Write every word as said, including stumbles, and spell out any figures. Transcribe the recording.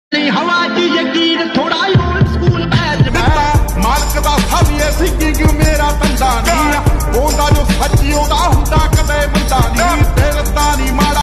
हवा की यकीन थोड़ा ओल्ड स्कूल मैच मालक दा सब ये सिंगिंग मेरा तंदा नहीं ओंदा जो सच्ची ओदा